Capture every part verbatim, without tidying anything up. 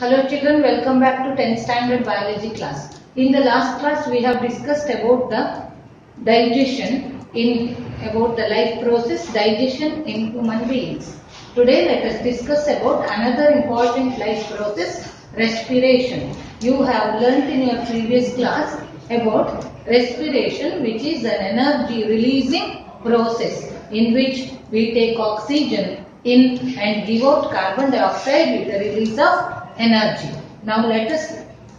Hello children, welcome back to tenth standard biology class. In the last class we have discussed about the digestion in about the life process digestion in human beings. Today let us discuss about another important life process, respiration. You have learnt in your previous class about respiration, which is an energy releasing process in which we take oxygen in and give out carbon dioxide with the release of energy. Now let us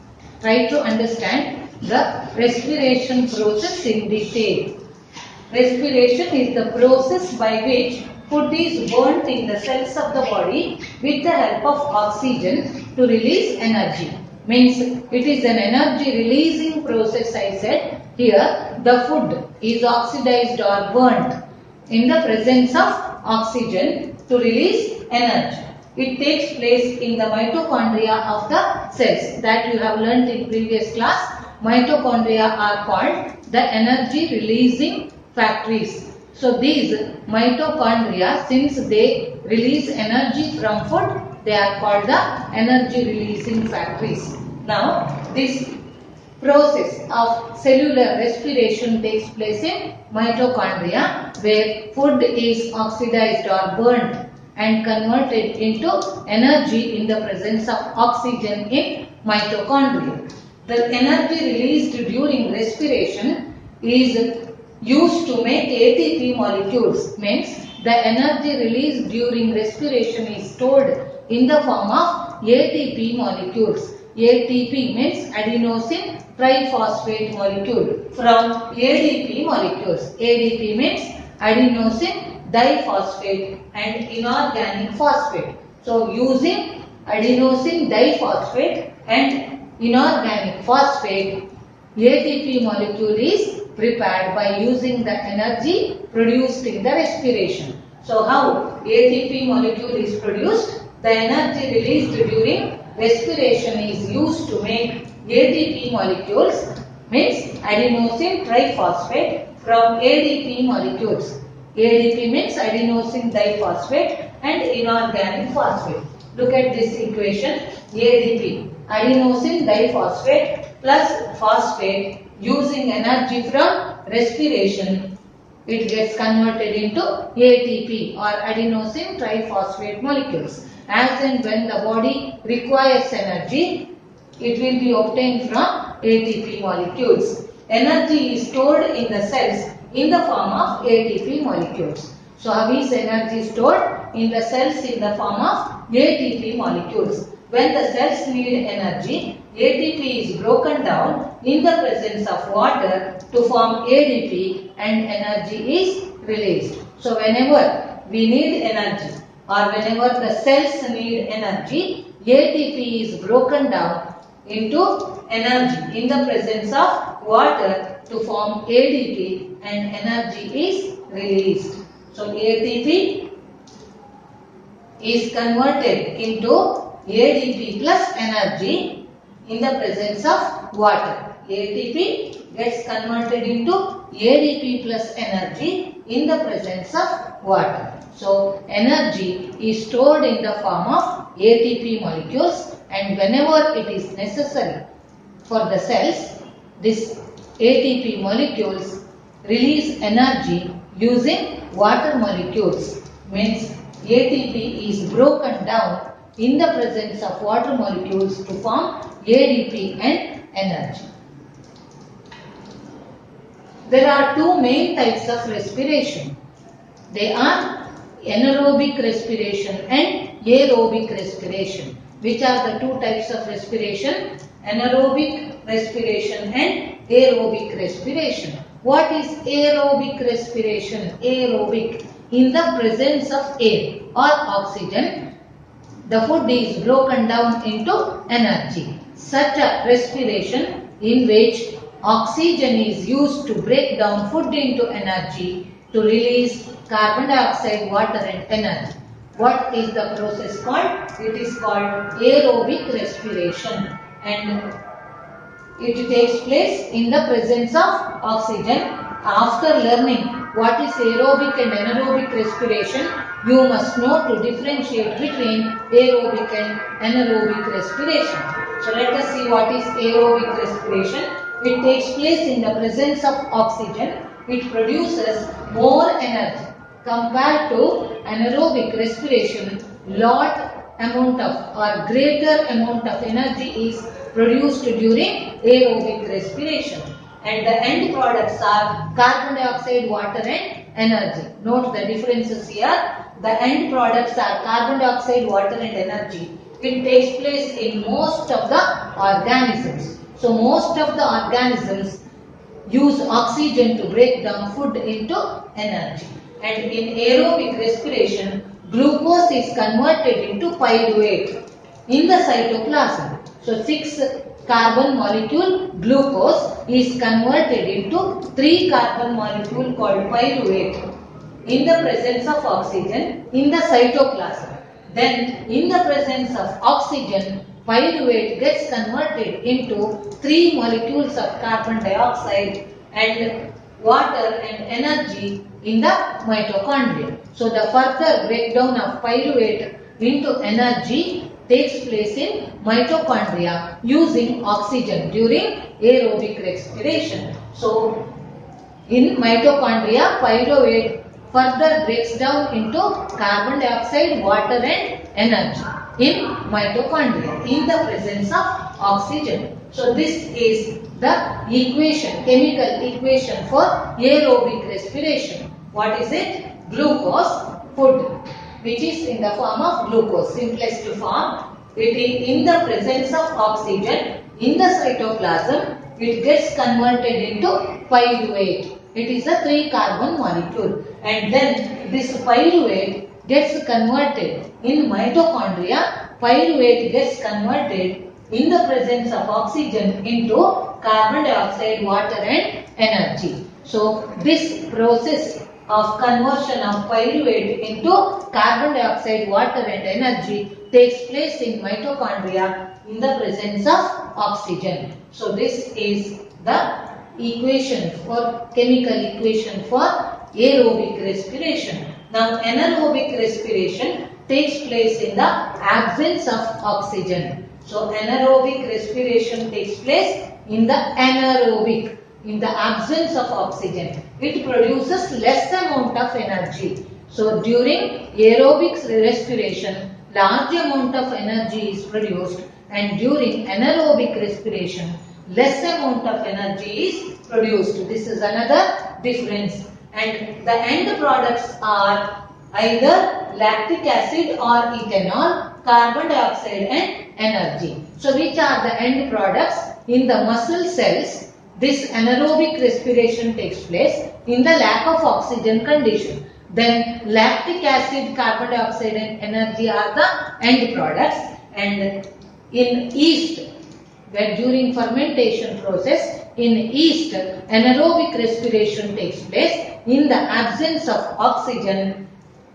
try to understand the respiration process in detail. Respiration is the process by which food is burnt in the cells of the body with the help of oxygen to release energy. Means it is an energy releasing process. I said here the food is oxidized or burnt in the presence of oxygen to release energy. It takes place in the mitochondria of the cells that you have learnt in previous class. Mitochondria are called the energy releasing factories. So these mitochondria, since they release energy from food, they are called the energy releasing factories. Now this process of cellular respiration takes place in mitochondria, where food is oxidized or burnt and converted into energy in the presence of oxygen in mitochondria. The energy released during respiration is used to make A T P molecules. Means the energy released during respiration is stored in the form of A T P molecules. A T P means adenosine triphosphate molecule from A D P molecules. A D P means adenosine diphosphate and inorganic phosphate. So using adenosine diphosphate and inorganic phosphate, A T P molecule is prepared by using the energy produced in the respiration. So how A T P molecule is produced? The energy released during respiration is used to make A T P molecules, means adenosine triphosphate from A D P molecules. A D P means adenosine diphosphate and inorganic phosphate. Look at this equation. A D P, adenosine diphosphate plus phosphate, using energy from respiration, it gets converted into A T P or adenosine triphosphate molecules. As and when the body requires energy, it will be obtained from A T P molecules. Energy is stored in the cells in the form of A T P molecules. So how is energy stored? In the cells in the form of A T P molecules. When the cells need energy, A T P is broken down in the presence of water to form A D P and energy is released. So whenever we need energy or whenever the cells need energy, A T P is broken down into energy in the presence of water to form A D P and energy is released. So A T P is converted into A D P plus energy in the presence of water. A T P gets converted into A D P plus energy in the presence of water. So energy is stored in the form of A T P molecules, and whenever it is necessary for the cells, this A T P molecules release energy using water molecules. Means A T P is broken down in the presence of water molecules to form A D P and energy. There are two main types of respiration. They are anaerobic respiration and aerobic respiration. Which are the two types of respiration? Anaerobic respiration and aerobic respiration. What is aerobic respiration? Aerobic, in the presence of air or oxygen, the food is broken down into energy. Such a respiration in which oxygen is used to break down food into energy to release carbon dioxide, water and energy. What is the process called? It is called aerobic respiration, and it takes place in the presence of oxygen. After learning what is aerobic and anaerobic respiration, you must know to differentiate between aerobic and anaerobic respiration. So let us see what is aerobic respiration. It takes place in the presence of oxygen. It produces more energy compared to anaerobic respiration. Lot amount of or greater amount of energy is produced during aerobic respiration, and the end products are carbon dioxide, water and energy. Note the differences here. The end products are carbon dioxide, water and energy. It takes place in most of the organisms. So most of the organisms use oxygen to break down food into energy. And in aerobic respiration, glucose is converted into pyruvate in the cytoplasm. So six carbon molecule glucose is converted into three carbon molecule called pyruvate in the presence of oxygen in the cytoplasm. Then in the presence of oxygen, pyruvate gets converted into three molecules of carbon dioxide and water and energy in the mitochondria. So the further breakdown of pyruvate into energy takes place in mitochondria using oxygen during aerobic respiration. So in mitochondria, pyruvate further breaks down into carbon dioxide, water and energy in mitochondria in the presence of oxygen. So this is the equation, chemical equation for aerobic respiration. What is it? Glucose, food, which is in the form of glucose, simplest form. It is in the presence of oxygen in the cytoplasm. It gets converted into pyruvate. It is a three carbon molecule, and then this pyruvate gets converted in mitochondria. Pyruvate gets converted in the presence of oxygen into carbon dioxide, water and energy. So this process of conversion of pyruvate into carbon dioxide, water and energy takes place in mitochondria in the presence of oxygen. So this is the equation for chemical equation for aerobic respiration. Now anaerobic respiration takes place in the absence of oxygen. So anaerobic respiration takes place in the anaerobic, in the absence of oxygen. It produces less amount of energy. So during aerobic respiration, large amount of energy is produced, and during anaerobic respiration, less amount of energy is produced. This is another difference. And the end products are either lactic acid or ethanol, carbon dioxide and energy. So which are the end products? In the muscle cells, this anaerobic respiration takes place in the lack of oxygen condition. Then lactic acid, carbon dioxide and energy are the end products. And in yeast, where during fermentation process, in yeast, anaerobic respiration takes place. In the absence of oxygen,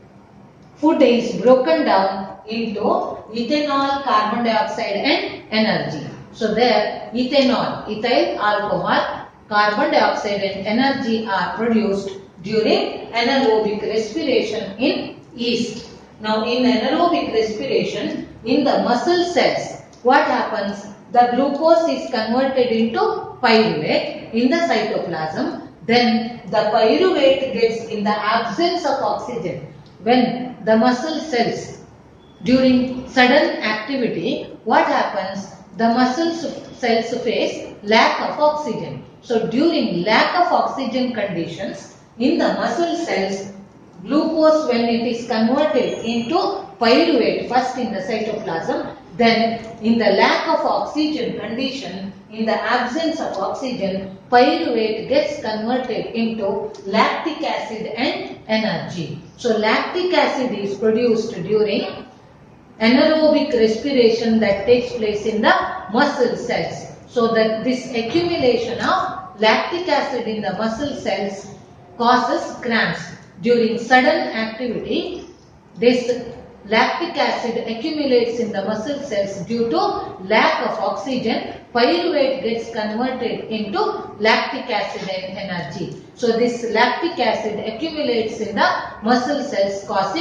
food is broken down into ethanol, carbon dioxide and energy. So there ethanol, ethyl alcohol, carbon dioxide and energy are produced during anaerobic respiration in yeast. Now in anaerobic respiration, in the muscle cells, what happens? The glucose is converted into pyruvate in the cytoplasm. Then the pyruvate gets in the absence of oxygen. When the muscle cells, during sudden activity, what happens? The muscle cells face lack of oxygen. So during lack of oxygen conditions, in the muscle cells, glucose, when it is converted into pyruvate first in the cytoplasm, then in the lack of oxygen condition, in the absence of oxygen, pyruvate gets converted into lactic acid and energy. So lactic acid is produced during anaerobic respiration that takes place in the muscle cells. So that this accumulation of lactic acid in the muscle cells causes cramps. During sudden activity, this lactic acid accumulates in the muscle cells due to lack of oxygen. Pyruvate gets converted into lactic acid and energy. So this lactic acid accumulates in the muscle cells causing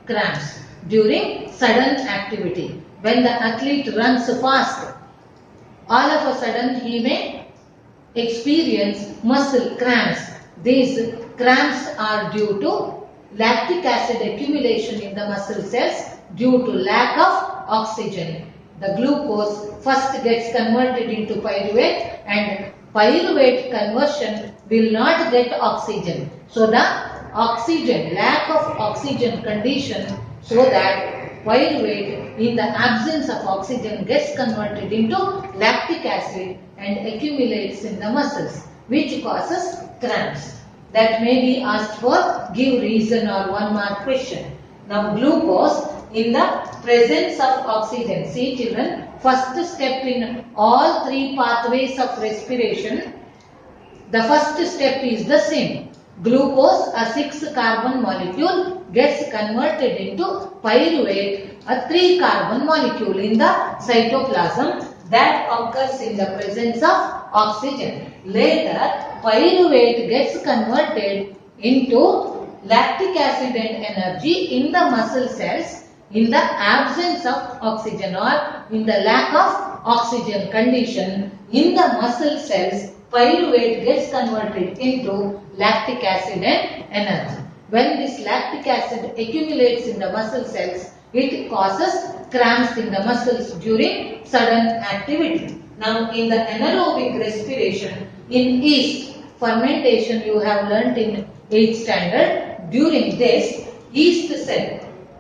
cramps during sudden activity. When the athlete runs fast, all of a sudden he may experience muscle cramps. These cramps are due to lactic acid accumulation in the muscle cells due to lack of oxygen. The glucose first gets converted into pyruvate, and pyruvate conversion will not get oxygen. So the oxygen, lack of oxygen condition, so that pyruvate in the absence of oxygen gets converted into lactic acid and accumulates in the muscles, which causes cramps. That may be asked for, give reason or one mark question. Now glucose in the presence of oxygen. See children, first step in all three pathways of respiration, the first step is the same. Glucose, a six carbon molecule, gets converted into pyruvate, a three carbon molecule in the cytoplasm. That occurs in the presence of oxygen. Later, pyruvate gets converted into lactic acid and energy in the muscle cells in the absence of oxygen or in the lack of oxygen condition. In the muscle cells, pyruvate gets converted into lactic acid and energy. When this lactic acid accumulates in the muscle cells, it causes cramps in the muscles during sudden activity. Now in the anaerobic respiration, in yeast fermentation you have learnt in eighth standard, during this yeast cell,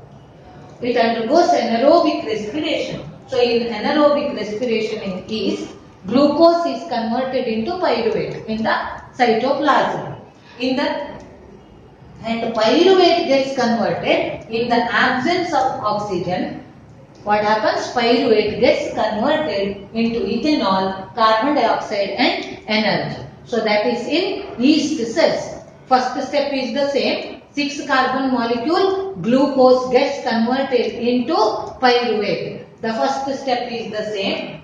it undergoes anaerobic respiration. So in anaerobic respiration in yeast, glucose is converted into pyruvate in the cytoplasm. In the and pyruvate gets converted in the absence of oxygen. What happens? Pyruvate gets converted into ethanol, carbon dioxide and energy. So that is in yeast cells. First step is the same. six carbon molecule, glucose gets converted into pyruvate. The first step is the same.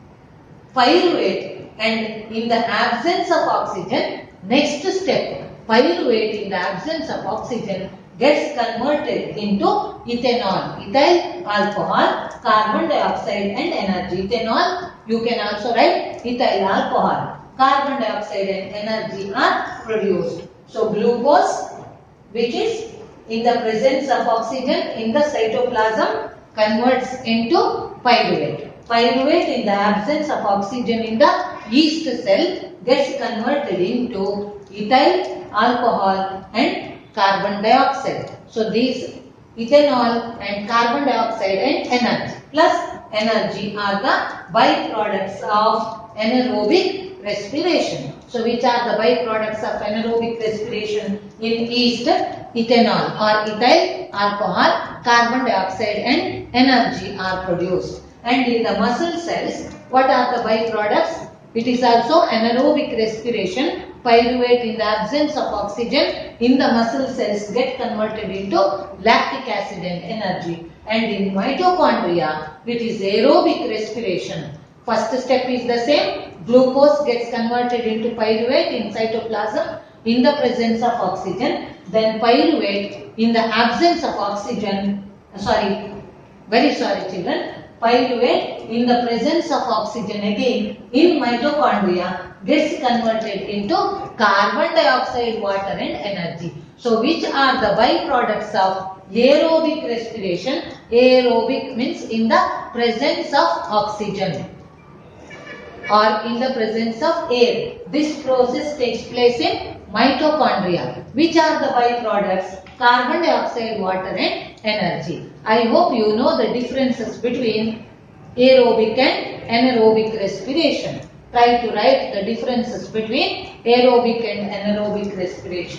Pyruvate, and in the absence of oxygen, next step, pyruvate in the absence of oxygen gets converted into ethanol, ethyl alcohol, carbon dioxide and energy. Ethanol, you can also write ethyl alcohol. Carbon dioxide and energy are produced. So glucose, which is in the presence of oxygen in the cytoplasm, converts into pyruvate. Pyruvate in the absence of oxygen in the yeast cell gets converted into ethyl alcohol and carbon dioxide. So these ethanol and carbon dioxide and energy plus energy are the byproducts of anaerobic respiration. So which are the byproducts of anaerobic respiration in yeast? Ethanol or ethyl alcohol, carbon dioxide and energy are produced. And in the muscle cells, what are the byproducts? It is also anaerobic respiration. Pyruvate in the absence of oxygen in the muscle cells get converted into lactic acid and energy. And in mitochondria, it is aerobic respiration. First step is the same. Glucose gets converted into pyruvate in cytoplasm in the presence of oxygen. Then pyruvate in the absence of oxygen, sorry, very sorry children, pyruvate in the presence of oxygen again in mitochondria gets converted into carbon dioxide, water and energy. So which are the byproducts of aerobic respiration? Aerobic means in the presence of oxygen or in the presence of air. This process takes place in mitochondria. Which are the byproducts? Carbon dioxide, water and energy. I hope you know the differences between aerobic and anaerobic respiration. Try to write the differences between aerobic and anaerobic respiration.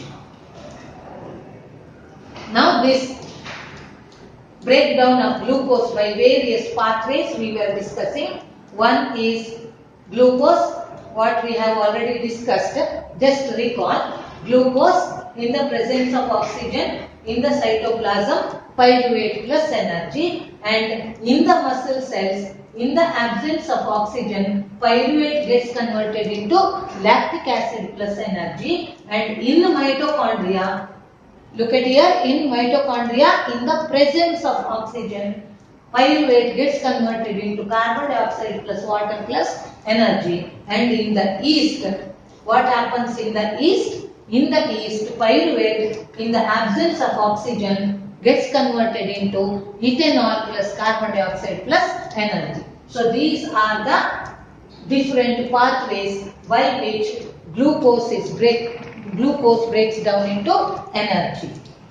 Now this breakdown of glucose by various pathways we were discussing. One is glucose, what we have already discussed. Just recall, glucose in the presence of oxygen in the cytoplasm, pyruvate plus energy, and in the muscle cells in the absence of oxygen, pyruvate gets converted into lactic acid plus energy, and in the mitochondria Look at here, in mitochondria, in the presence of oxygen, pyruvate gets converted into carbon dioxide plus water plus energy. And in the yeast, what happens in the yeast? In the yeast, pyruvate in the absence of oxygen gets converted into ethanol plus carbon dioxide plus energy. So these are the different pathways by which glucose is break glucose breaks down into energy.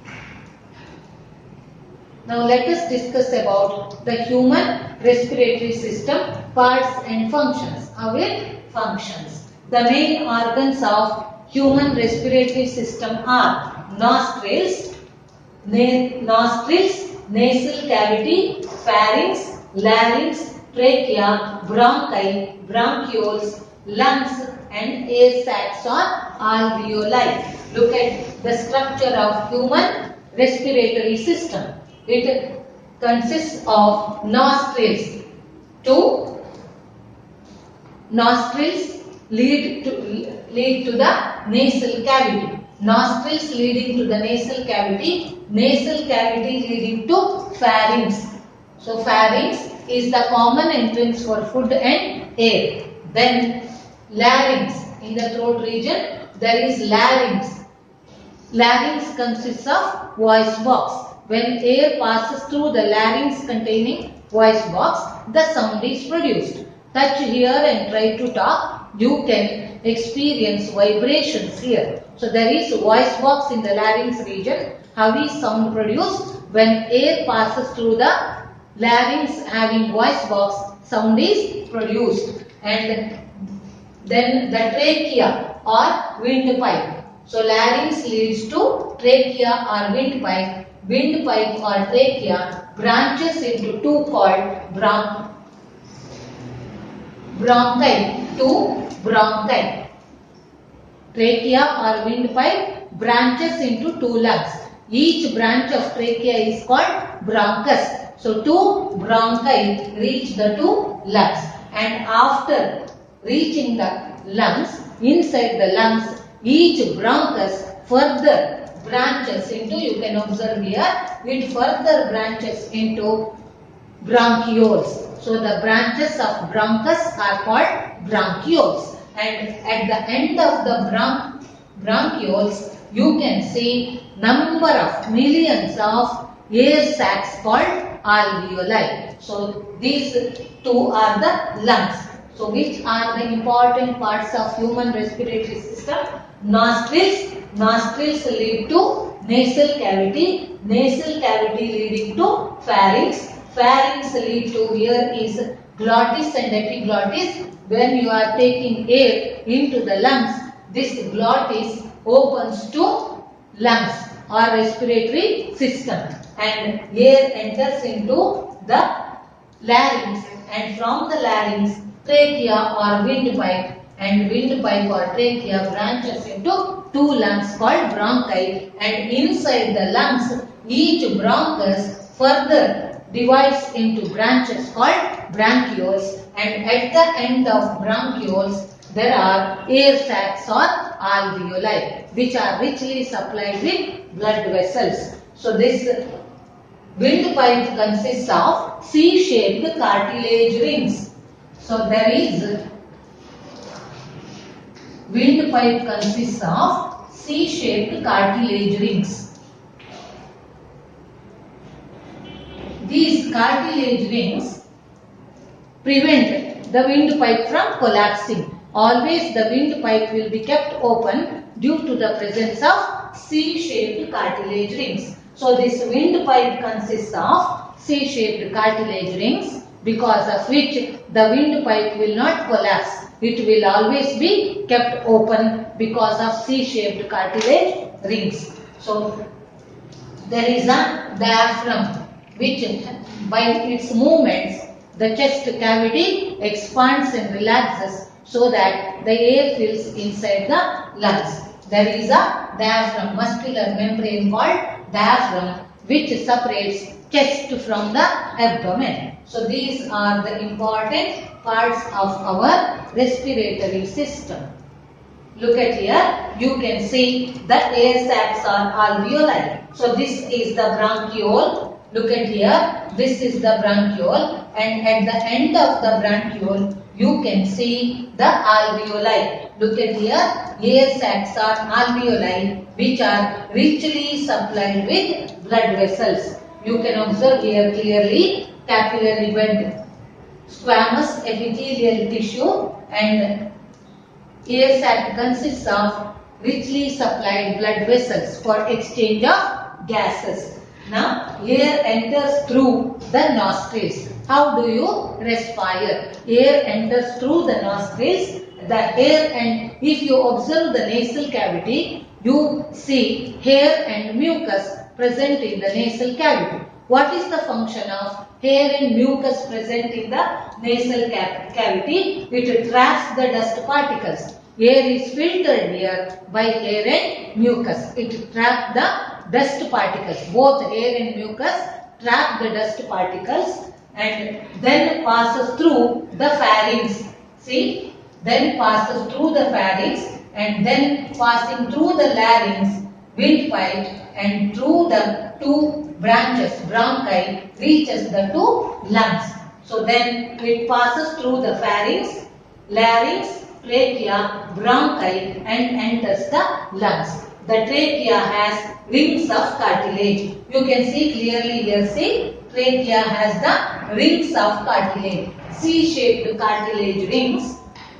Now let us discuss about the human respiratory system parts and functions. How it functions. The main organs of human respiratory system are nostrils, na nostrils, nasal cavity, pharynx, larynx, trachea, bronchi, bronchioles, lungs and air sacs or alveoli. Look at the structure of human respiratory system. It consists of nostrils. Two nostrils lead to lead to the nasal cavity. Nostrils leading to the nasal cavity. Nasal cavity leading to pharynx. So pharynx is the common entrance for food and air. Then larynx, in the throat region there is larynx. Larynx consists of voice box. When air passes through the larynx containing voice box, the sound is produced. Touch here and try to talk. You can experience vibrations here. So there is voice box in the larynx region. How is sound produced? When air passes through the larynx having voice box, sound is produced. And then the trachea or windpipe. So larynx leads to trachea or windpipe. Windpipe or trachea branches into two called bron bronchi. Two bronchi. Trachea or windpipe branches into two lungs. Each branch of trachea is called bronchus. So two bronchi reach the two lungs. And after reaching the lungs, inside the lungs, each bronchus further branches into, you can observe here, it further branches into bronchioles. So the branches of bronchus are called bronchioles. And at the end of the bron bronchioles, you can see number of millions of air sacs called alveoli. So these two are the lungs. So which are the important parts of human respiratory system? Nostrils. Nostrils lead to nasal cavity. Nasal cavity leading to pharynx. Pharynx lead to, here is glottis and epiglottis. When you are taking air into the lungs, this glottis opens to lungs or respiratory system. And air enters into the larynx. And from the larynx, trachea or windpipe, and windpipe or trachea branches into two lungs called bronchi, and inside the lungs each bronchus further divides into branches called bronchioles, and at the end of bronchioles there are air sacs or alveoli which are richly supplied with blood vessels. So this windpipe consists of C-shaped cartilage rings. So there is windpipe consists of C-shaped cartilage rings. These cartilage rings prevent the windpipe from collapsing. Always the windpipe will be kept open due to the presence of C-shaped cartilage rings. So this windpipe consists of C-shaped cartilage rings, because of which the windpipe will not collapse. It will always be kept open because of C-shaped cartilage rings. So there is a diaphragm which by its movements the chest cavity expands and relaxes so that the air fills inside the lungs. There is a diaphragm, muscular membrane called diaphragm, which separates chest from the abdomen. So these are the important parts of our respiratory system. Look at here, you can see the air sacs are alveoli. So this is the bronchiole. Look at here, this is the bronchiole, and at the end of the bronchiole, you can see the alveoli. Look at here, air sacs are alveoli, which are richly supplied with blood vessels. You can observe here clearly capillary bed, squamous epithelial tissue, and air sac consists of richly supplied blood vessels for exchange of gases. Now, air enters through the nostrils. How do you respire? Air enters through the nostrils. The air, and if you observe the nasal cavity, you see hair and mucus present in the nasal cavity. What is the function of hair and mucus present in the nasal cavity? It traps the dust particles. Air is filtered here by hair and mucus. It traps the dust particles. Both hair and mucus trap the dust particles and then passes through the pharynx. See? Then passes through the pharynx and then passing through the larynx, windpipe, and through the two branches, bronchi, reaches the two lungs. So then it passes through the pharynx, larynx, trachea, bronchi, and enters the lungs. The trachea has rings of cartilage. You can see clearly here, see, trachea has the rings of cartilage, C-shaped cartilage rings,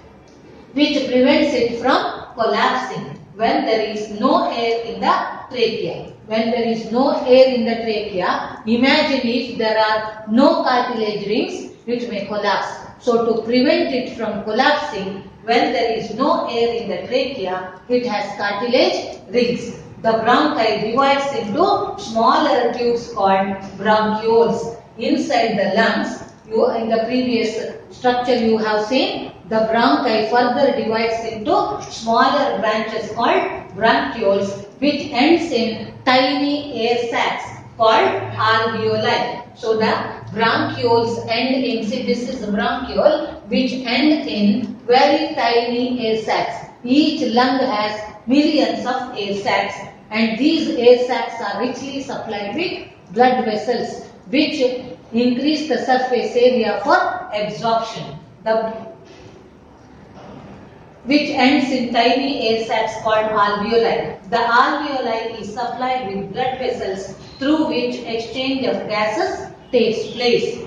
which prevents it from collapsing when there is no air in the trachea. When there is no air in the trachea, imagine if there are no cartilage rings, it may collapse. So to prevent it from collapsing, when there is no air in the trachea, it has cartilage rings. The bronchi divides into smaller tubes called bronchioles. Inside the lungs, you in the previous structure you have seen, the bronchi further divides into smaller branches called bronchioles, which ends in tiny air sacs called alveoli. So the bronchioles end in, see, this is the bronchiole, which end in very tiny air sacs. Each lung has millions of air sacs, and these air sacs are richly supplied with blood vessels, which increase the surface area for absorption. The which ends in tiny air sacs called alveoli. The alveoli is supplied with blood vessels through which exchange of gases takes place.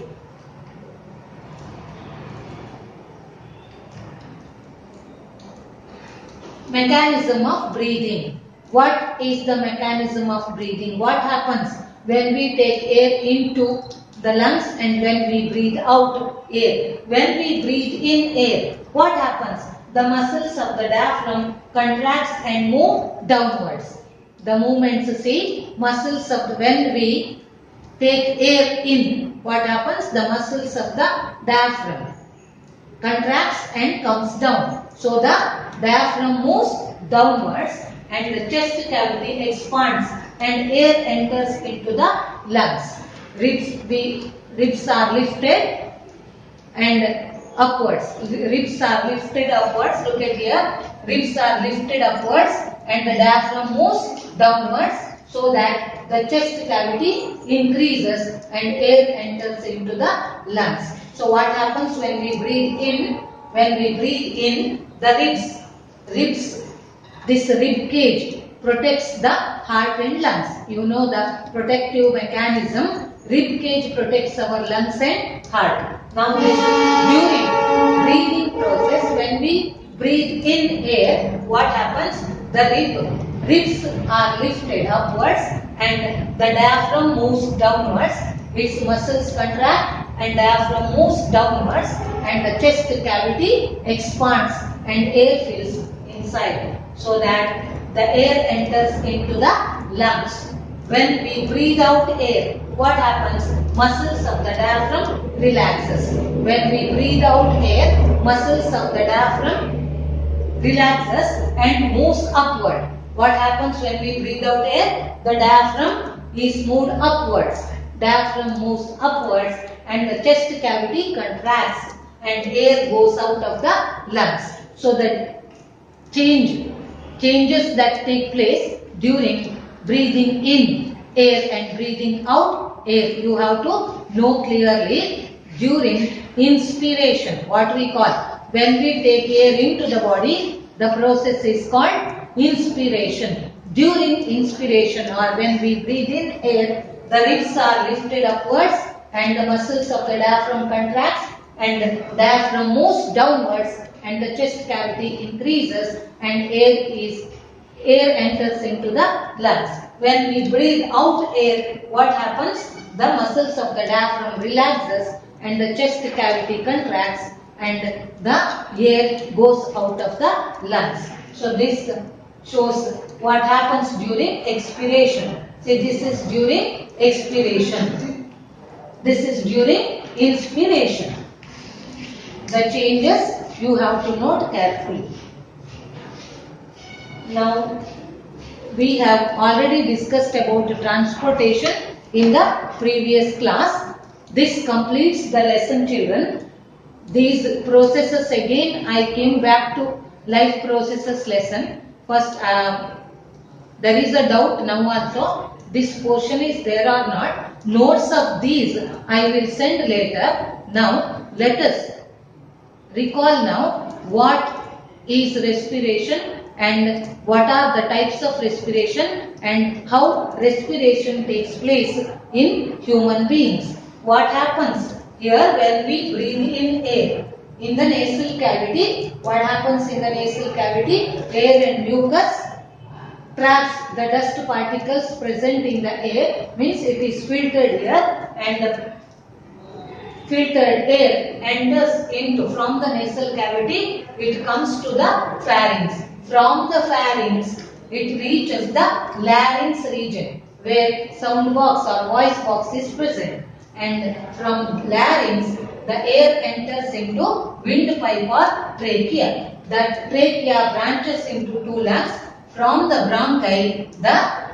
Mechanism of breathing. What is the mechanism of breathing? What happens when we take air into the lungs and when we breathe out air? When we breathe in air, what happens? The muscles of the diaphragm contracts and move downwards. The movements, see, muscles of the, when we take air in, what happens? The muscles of the diaphragm contracts and comes down. So the diaphragm moves downwards and the chest cavity expands and air enters into the lungs. Ribs, we, ribs are lifted and upwards. Ribs are lifted upwards. Look at here. Ribs are lifted upwards and the diaphragm moves downwards so that the chest cavity increases and air enters into the lungs. So what happens when we breathe in? When we breathe in, the ribs, ribs, this rib cage protects the heart and lungs. You know the protective mechanism. Rib cage protects our lungs and heart. Now, during breathing process, when we breathe in air, what happens? The rib, ribs are lifted upwards and the diaphragm moves downwards. Its muscles contract and diaphragm moves downwards and the chest cavity expands and air fills inside so that the air enters into the lungs. When we breathe out air, what happens? Muscles of the diaphragm relaxes. When we breathe out air, muscles of the diaphragm relaxes and moves upward. What happens when we breathe out air? The diaphragm is moved upwards. Diaphragm moves upwards and the chest cavity contracts and air goes out of the lungs. So that change, changes that take place during breathing in air and breathing out air. You have to know clearly during inspiration, what we call, when we take air into the body, the process is called inspiration. During inspiration or when we breathe in air, the ribs are lifted upwards and the muscles of the diaphragm contracts and the diaphragm moves downwards and the chest cavity increases and air is air enters into the lungs. When we breathe out air, what happens? The muscles of the diaphragm relaxes and the chest cavity contracts and the air goes out of the lungs. So this shows what happens during expiration. See, this is during expiration. This is during inspiration. The changes you have to note carefully. Now, we have already discussed about transportation in the previous class. This completes the lesson, children. These processes again, I came back to life processes lesson. First, uh, there is a doubt now also. This portion is there or not. Notes of these I will send later. Now, let us recall now what is respiration and what are the types of respiration and how respiration takes place in human beings. What happens here when we breathe in air? In the nasal cavity, what happens in the nasal cavity? Air and mucus traps the dust particles present in the air, means it is filtered here and the filtered air enters into from the nasal cavity, it comes to the pharynx. From the pharynx, it reaches the larynx region where sound box or voice box is present. And from larynx, the air enters into windpipe or trachea. That trachea branches into two lungs. From the bronchi, the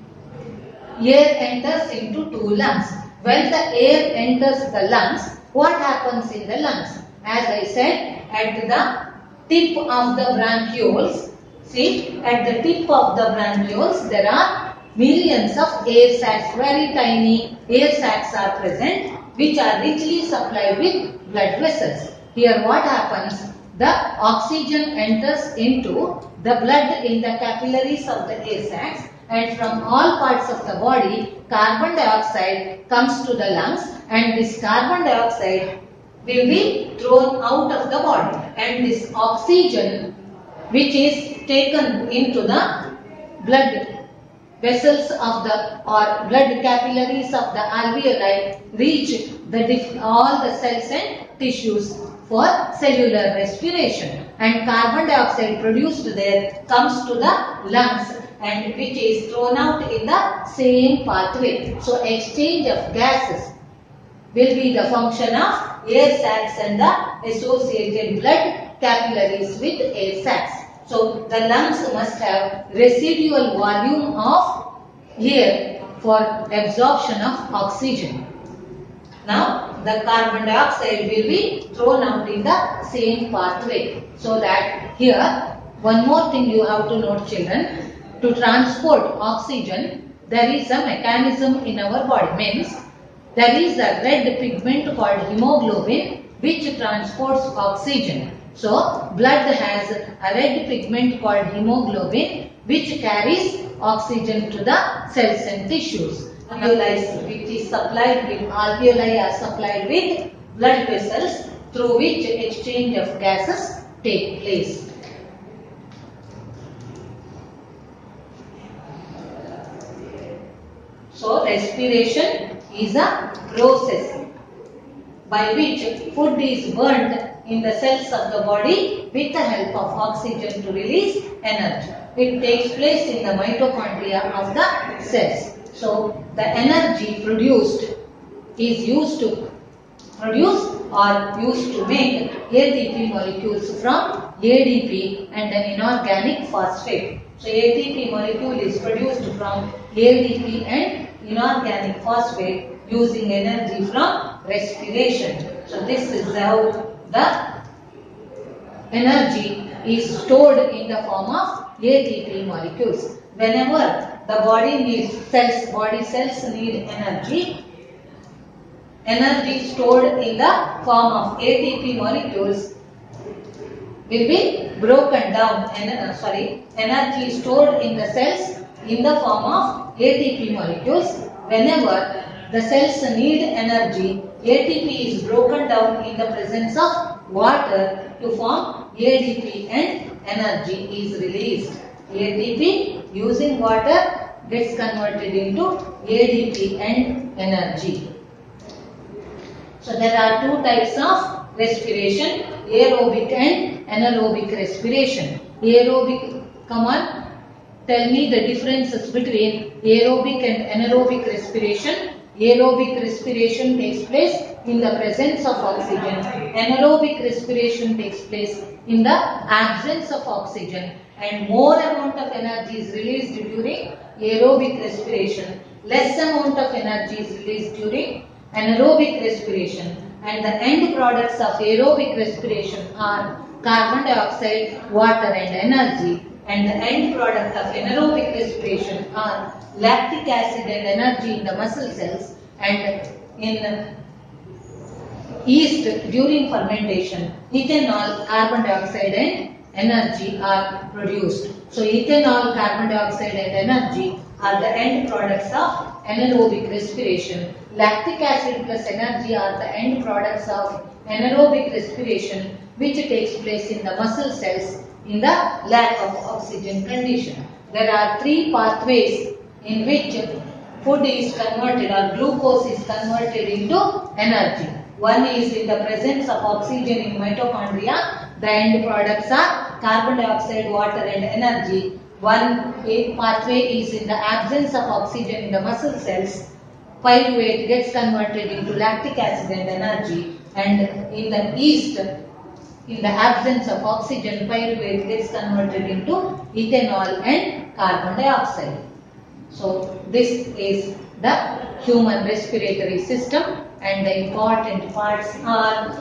air enters into two lungs. When the air enters the lungs, what happens in the lungs? As I said, at the tip of the bronchioles, see, at the tip of the bronchioles, there are millions of air sacs, very tiny air sacs are present, which are richly supplied with blood vessels. Here what happens? The oxygen enters into the blood in the capillaries of the air sacs, and from all parts of the body, carbon dioxide comes to the lungs, and this carbon dioxide will be thrown out of the body, and this oxygen which is taken into the blood vessels of the or blood capillaries of the alveoli reach the diff, all the cells and tissues for cellular respiration, and carbon dioxide produced there comes to the lungs and which is thrown out in the same pathway. So exchange of gases will be the function of air sacs and the associated blood capillaries with air sacs. So the lungs must have residual volume of air for absorption of oxygen. Now the carbon dioxide will be thrown out in the same pathway. So that here one more thing you have to note, children. To transport oxygen, there is a mechanism in our body. Means there is a red pigment called hemoglobin which transports oxygen. So blood has a red pigment called hemoglobin which carries oxygen to the cells and tissues. Alveoli which is supplied with alveoli are supplied with blood vessels through which exchange of gases take place. So respiration is a process by which food is burnt in the cells of the body with the help of oxygen to release energy. It takes place in the mitochondria of the cells. So the energy produced is used to produce or used to make A T P molecules from A D P and an inorganic phosphate. So A T P molecule is produced from A D P and inorganic phosphate using energy from respiration. So this is how the energy is stored in the form of A T P molecules. Whenever the body needs cells, body cells need energy, energy stored in the form of A T P molecules will be broken down. En sorry, energy stored in the cells in the form of A T P molecules. Whenever the cells need energy, A T P is broken down in the presence of water to form A D P and energy is released. A T P using water gets converted into A D P and energy. So there are two types of respiration, aerobic and anaerobic respiration. Aerobic, come on, tell me the differences between aerobic and anaerobic respiration. Aerobic respiration takes place in the presence of oxygen. Anaerobic respiration takes place in the absence of oxygen, and more amount of energy is released during aerobic respiration. Less amount of energy is released during anaerobic respiration, and the end products of aerobic respiration are carbon dioxide, water and energy, and the end product of anaerobic respiration are lactic acid and energy in the muscle cells, and in yeast during fermentation, ethanol, carbon dioxide and energy are produced. So ethanol, carbon dioxide and energy are the end products of anaerobic respiration. Lactic acid plus energy are the end products of anaerobic respiration, which takes place in the muscle cells in the lack of oxygen condition. There are three pathways in which food is converted or glucose is converted into energy. One is in the presence of oxygen in mitochondria. The end products are carbon dioxide, water and energy. One pathway is in the absence of oxygen in the muscle cells. Pyruvate gets converted into lactic acid and energy, and in the yeast, in the absence of oxygen, pyruvate gets converted into ethanol and carbon dioxide. So this is the human respiratory system, and the important parts are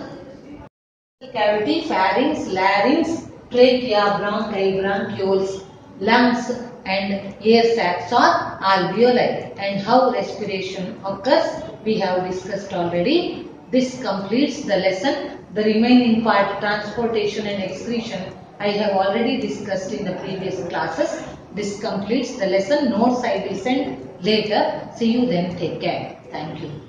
cavity, pharynx, larynx, trachea, bronchi, bronchioles, lungs and air sacs or alveoli, and how respiration occurs we have discussed already. This completes the lesson. The remaining part, transportation and excretion, I have already discussed in the previous classes. This completes the lesson. Notes I will send later. See you then. Take care. Thank you.